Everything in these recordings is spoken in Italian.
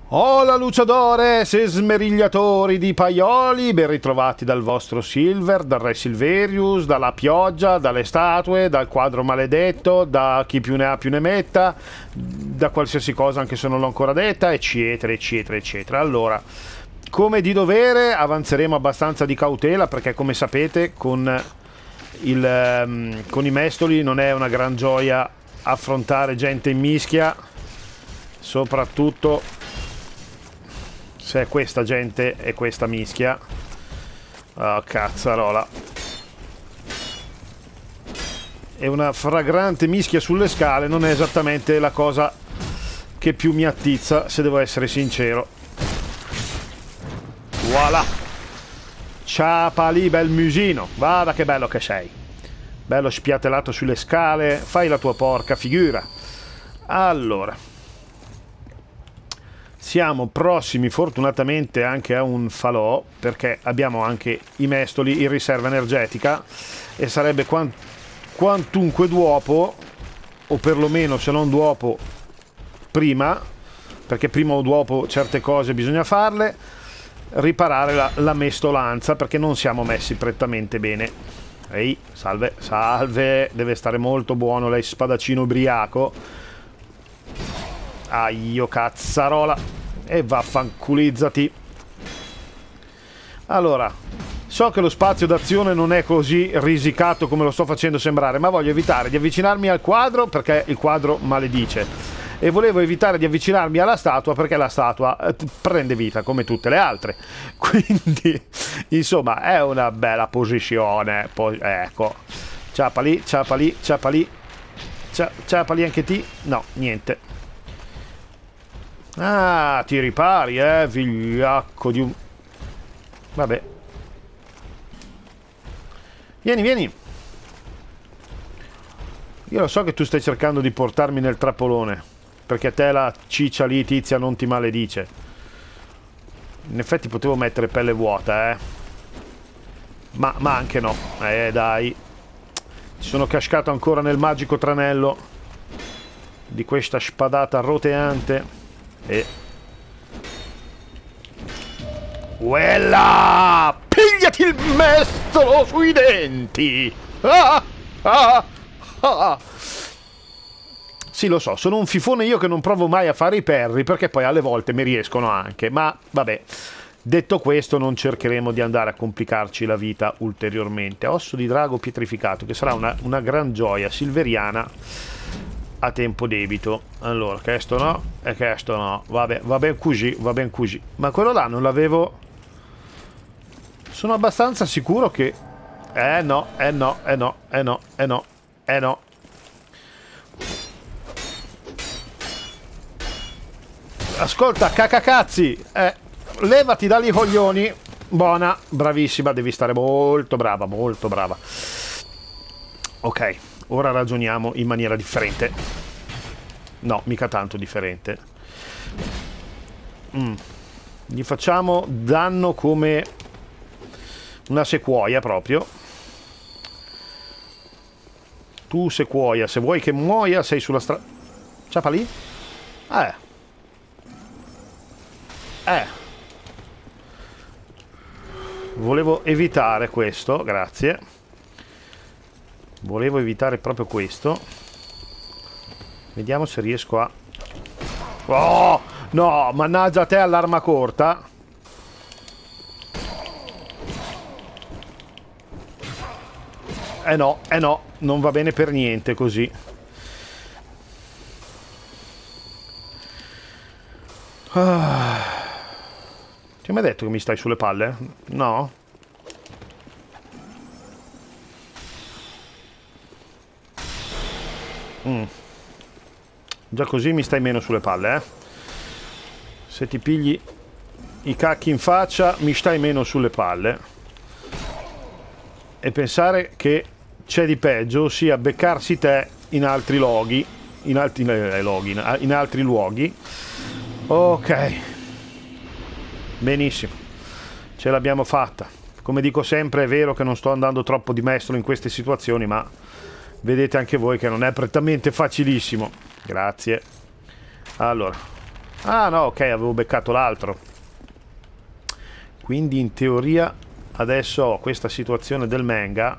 Hola luciadores e smerigliatori di paioli, ben ritrovati dal vostro Silver, dal Re Silverius, dalla pioggia, dalle statue, dal quadro maledetto, da chi più ne ha più ne metta, da qualsiasi cosa anche se non l'ho ancora detta, eccetera, eccetera, eccetera. Allora, come di dovere avanzeremo abbastanza di cautela perché come sapete con i mestoli non è una gran gioia affrontare gente in mischia, soprattutto se è questa gente e questa mischia. Oh cazzarola, e una fragrante mischia sulle scale non è esattamente la cosa che più mi attizza, se devo essere sincero. Voilà, ciapa lì, bel musino, guarda che bello che sei, bello spiattelato sulle scale, fai la tua porca figura. Allora, siamo prossimi fortunatamente anche a un falò, perché abbiamo anche i mestoli in riserva energetica e sarebbe quantunque duopo, o perlomeno se non duopo prima, perché prima o dopo certe cose bisogna farle, riparare la mestolanza, perché non siamo messi prettamente bene. Ehi, salve, salve, deve stare molto buono lei spadaccino ubriaco. Aio cazzarola, e vaffanculizzati. Allora, so che lo spazio d'azione non è così risicato come lo sto facendo sembrare, ma voglio evitare di avvicinarmi al quadro perché il quadro maledice, e volevo evitare di avvicinarmi alla statua perché la statua prende vita come tutte le altre. Quindi insomma è una bella posizione. Ecco, ciapa lì, ciapa lì, ciapa lì, ciapa lì anche ti. No, niente. Ah, ti ripari, vigliacco di un... Vabbè. Vieni, vieni. Io lo so che tu stai cercando di portarmi nel trappolone, perché a te la ciccia lì, tizia, non ti maledice. In effetti potevo mettere pelle vuota, Ma anche no. Dai. Ci sono cascato ancora nel magico tranello di questa spadata roteante. E quella, pigliati il mestolo sui denti. Sì, lo so, sono un fifone io che non provo mai a fare i perri, perché poi alle volte mi riescono anche, ma vabbè. Detto questo, non cercheremo di andare a complicarci la vita ulteriormente. Osso di drago pietrificato, che sarà una gran gioia silveriana a tempo debito. Allora, questo no e questo no. Vabbè, va ben così, va ben così. Ma quello là non l'avevo... Sono abbastanza sicuro che... no, no, no, no, no, no. Ascolta, cacacazzi, levati dagli coglioni. Buona, bravissima, devi stare molto brava, molto brava. Ok, ora ragioniamo in maniera differente. No, mica tanto differente. Gli facciamo danno come una sequoia proprio. Tu sequoia, se vuoi che muoia sei sulla strada. Ciapa lì? Volevo evitare questo, grazie. Volevo evitare proprio questo. Vediamo se riesco a... Oh! No! Mannaggia a te all'arma corta. No, no. Non va bene per niente così. Ti ho mai detto che mi stai sulle palle? No? Già così mi stai meno sulle palle, Se ti pigli i cacchi in faccia mi stai meno sulle palle. E pensare che c'è di peggio, ossia beccarsi te in altri luoghi. In altri luoghi. Ok. Benissimo. Ce l'abbiamo fatta. Come dico sempre, è vero che non sto andando troppo di mestolo in queste situazioni, ma vedete anche voi che non è prettamente facilissimo. Grazie. Allora, Ah no, ok, avevo beccato l'altro. Quindi in teoria adesso ho questa situazione del manga.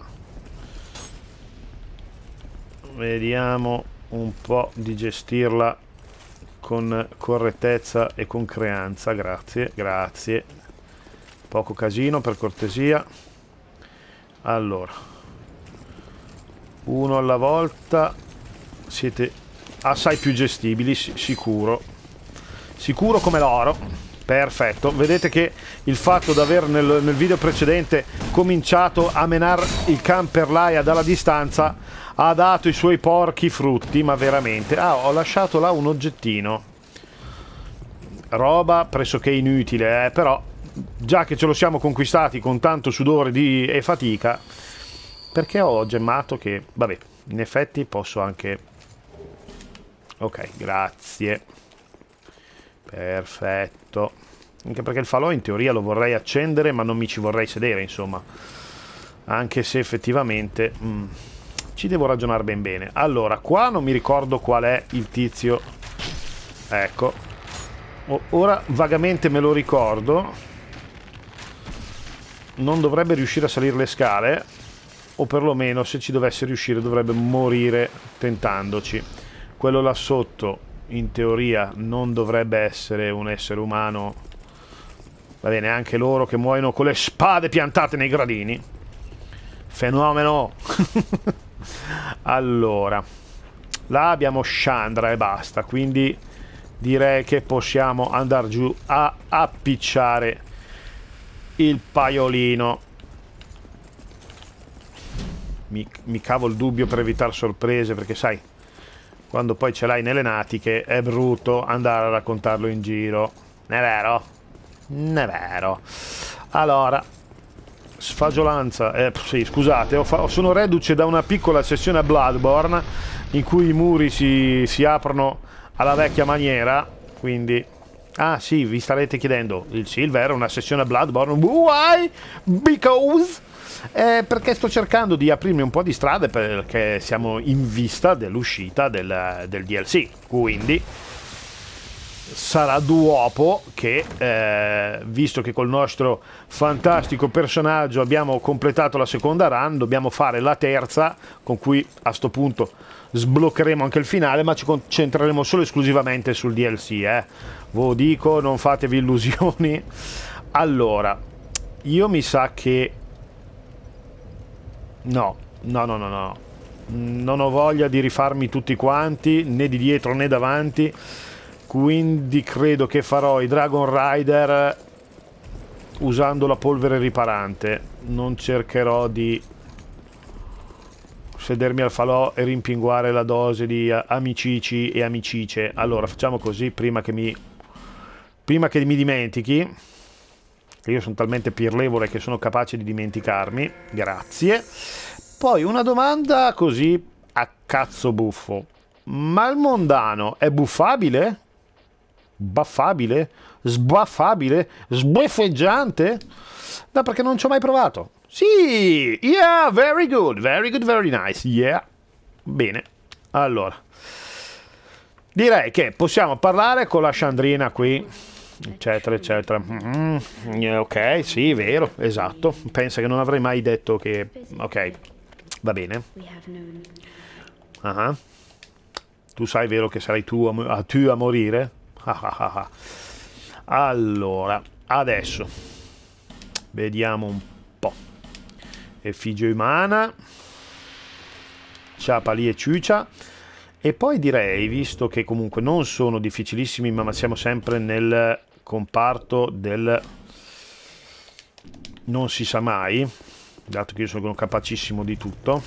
Vediamo un po' di gestirla con correttezza e con creanza. Grazie, grazie. Poco casino, per cortesia. Allora, uno alla volta. Siete assai più gestibili, sicuro. Sicuro come l'oro. Perfetto. Vedete che il fatto di aver nel video precedente cominciato a menare il camperlaia dalla distanza ha dato i suoi porchi frutti, ma veramente. Ah, ho lasciato là un oggettino. Roba pressoché inutile, però già che ce lo siamo conquistati con tanto sudore e fatica, perché ho gemmato che, vabbè, in effetti posso anche... Ok, grazie. Perfetto. Anche perché il falò in teoria lo vorrei accendere, ma non mi ci vorrei sedere, insomma. Anche se effettivamente ci devo ragionare ben bene. Allora, qua non mi ricordo qual è il tizio. Ecco. Ora vagamente me lo ricordo. Non dovrebbe riuscire a salire le scale, o perlomeno se ci dovesse riuscire dovrebbe morire tentandoci. Quello là sotto in teoria non dovrebbe essere un essere umano. Va bene, anche loro che muoiono con le spade piantate nei gradini. Fenomeno. Allora, là abbiamo Chandra e basta, quindi direi che possiamo andare giù a appicciare il paiolino. Mi cavo il dubbio per evitare sorprese, perché sai, quando poi ce l'hai nelle natiche è brutto andare a raccontarlo in giro. Non è vero? Non è vero. Allora, sfagiolanza. Sì, scusate, sono reduce da una piccola sessione a Bloodborne in cui i muri si aprono alla vecchia maniera, quindi... Ah sì, vi starete chiedendo, il Silver è una sessione a Bloodborne. Why? Because... perché sto cercando di aprirmi un po' di strade, perché siamo in vista dell'uscita del DLC, quindi sarà dopo che, visto che col nostro fantastico personaggio abbiamo completato la seconda run, dobbiamo fare la terza, con cui a sto punto sbloccheremo anche il finale, ma ci concentreremo solo e esclusivamente sul DLC, ve lo dico, non fatevi illusioni. Allora, io mi sa che no, non ho voglia di rifarmi tutti quanti, né di dietro né davanti, quindi credo che farò i Dragon Rider usando la polvere riparante. Non cercherò di sedermi al falò e rimpinguare la dose di amicici e amicicie. Allora facciamo così, prima che mi dimentichi, che io sono talmente pirlevole che sono capace di dimenticarmi. Grazie. Poi una domanda così a cazzo buffo: ma il mondano è buffabile? Baffabile? Sbaffabile? Sbuffeggiante? No, perché non ci ho mai provato. Sì! Yeah, very good, very nice, yeah. Bene, allora direi che possiamo parlare con la Chandrina qui, eccetera eccetera. Ok, sì, vero, esatto. Pensa che non avrei mai detto che... Ok, va bene. Tu sai, vero, che sarai tu a morire? Allora, adesso vediamo un po'. Effigie umana, ciapa lì e ciucia. E poi direi, visto che comunque non sono difficilissimi, ma siamo sempre nel comparto del non si sa mai, dato che io sono capacissimo di tutto,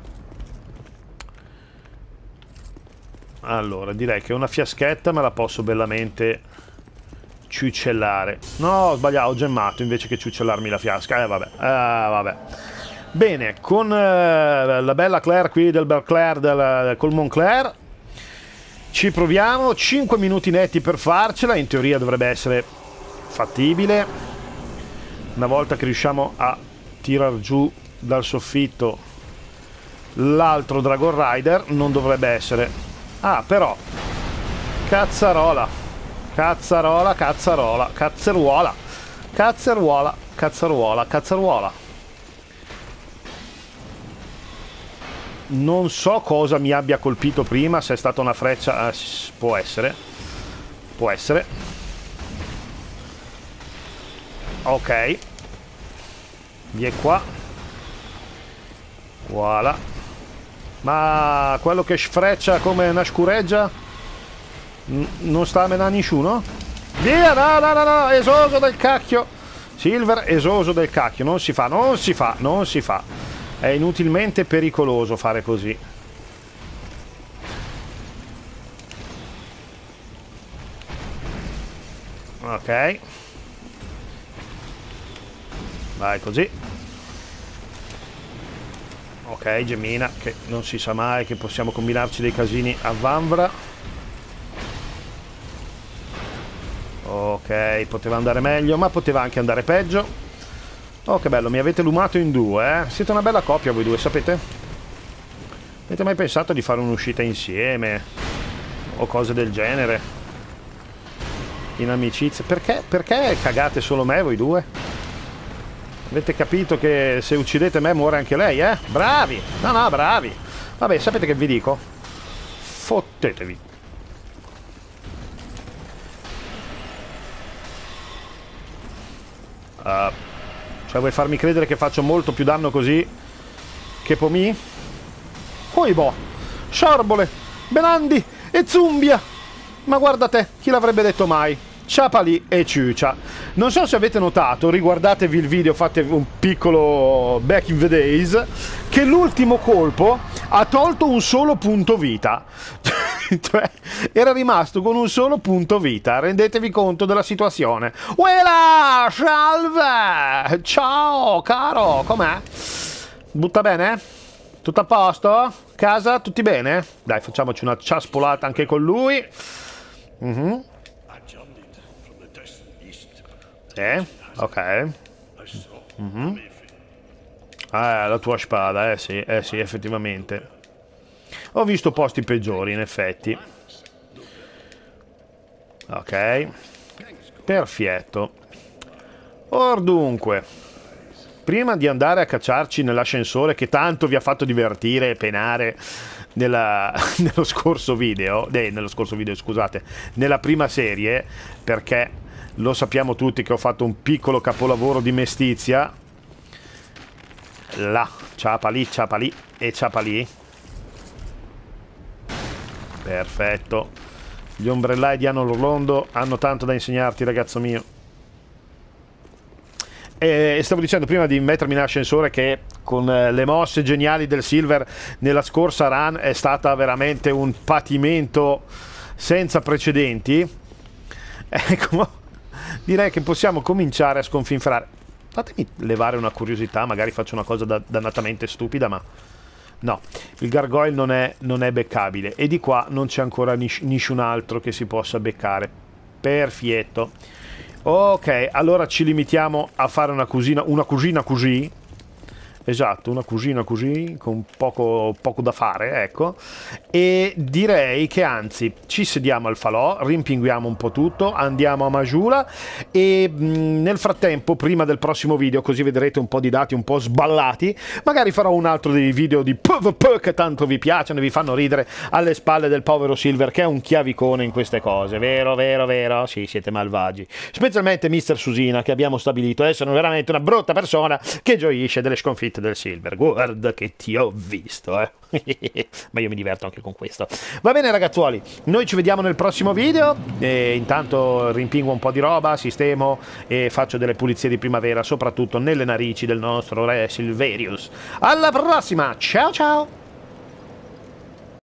allora direi che una fiaschetta me la posso bellamente ciuccellare. No, ho sbagliato, ho gemmato invece che ciuccellarmi la fiasca. Vabbè. Bene, con la bella Claire qui del bel Claire col Moncler ci proviamo. 5 minuti netti per farcela, in teoria dovrebbe essere fattibile. Una volta che riusciamo a tirar giù dal soffitto l'altro Dragon Rider non dovrebbe essere... Ah, però, cazzarola, Cazzarola, cazzarola, cazzeruola. Cazzeruola, cazzaruola, cazzaruola. Non so cosa mi abbia colpito prima, se è stata una freccia... può essere. Può essere. Ok. Vieni qua. Voilà. Ma quello che sfreccia come una scureggia non sta a menare nessuno? Via, no, no, no, no, esoso del cacchio. Silver, esoso del cacchio. Non si fa, non si fa, non si fa. È inutilmente pericoloso fare così. Ok. Vai così. Ok, Gemina, che non si sa mai che possiamo combinarci dei casini a vanvera. Ok, poteva andare meglio, ma poteva anche andare peggio. Oh, che bello, mi avete lumato in due, eh? Siete una bella coppia voi due, sapete? Avete mai pensato di fare un'uscita insieme? O cose del genere? In amicizia? Perché cagate solo me voi due? Avete capito che se uccidete me muore anche lei, eh? Bravi! No, no, bravi! Vabbè, sapete che vi dico? Fottetevi! Cioè vuoi farmi credere che faccio molto più danno così che Pomì? Oibo! Sciarbole! Benandi! E Zumbia! Ma guarda te, chi l'avrebbe detto mai? Ciapali e Ciucia. Non so se avete notato, riguardatevi il video, fate un piccolo back in the days, che l'ultimo colpo ha tolto un solo punto vita. Cioè, era rimasto con un solo punto vita. Rendetevi conto della situazione. Uela! Salve! Ciao, caro! Com'è? Butta bene? Tutto a posto? Casa? Tutti bene? Dai, facciamoci una ciaspolata anche con lui. Ok. La tua spada, sì, effettivamente. Ho visto posti peggiori, in effetti. Ok. Perfetto. Or dunque, prima di andare a cacciarci nell'ascensore che tanto vi ha fatto divertire e penare nello scorso video, scusate, nella prima serie, perché lo sappiamo tutti che ho fatto un piccolo capolavoro di mestizia. Là, ciapali, ciapali e ciapali. Perfetto. Gli ombrellai di Anno Orlando hanno tanto da insegnarti, ragazzo mio. E stavo dicendo prima di mettermi nell'ascensore che con le mosse geniali del Silver nella scorsa run è stata veramente un patimento senza precedenti. Ecco, direi che possiamo cominciare a sconfinfrare. Fatemi levare una curiosità, magari faccio una cosa dannatamente stupida, ma no, il gargoyle non è beccabile e di qua non c'è ancora nessun altro che si possa beccare. Perfetto. Ok, allora ci limitiamo a fare una cugina così. Esatto, una cugina così, con poco da fare, ecco. E direi che anzi, ci sediamo al falò, rimpinguiamo un po' tutto, andiamo a Majula e nel frattempo, prima del prossimo video, così vedrete un po' di dati un po' sballati, magari farò un altro dei video di PvP che tanto vi piacciono e vi fanno ridere alle spalle del povero Silver, che è un chiavicone in queste cose, vero, vero, vero? Sì, siete malvagi. Specialmente Mr. Susina, che abbiamo stabilito essere veramente una brutta persona che gioisce delle sconfitte del Silver. Guarda che ti ho visto, eh. Ma io mi diverto anche con questo. Va bene ragazzuoli, noi ci vediamo nel prossimo video e intanto rimpingo un po' di roba, sistemo e faccio delle pulizie di primavera, soprattutto nelle narici del nostro re Silverius. Alla prossima, ciao ciao.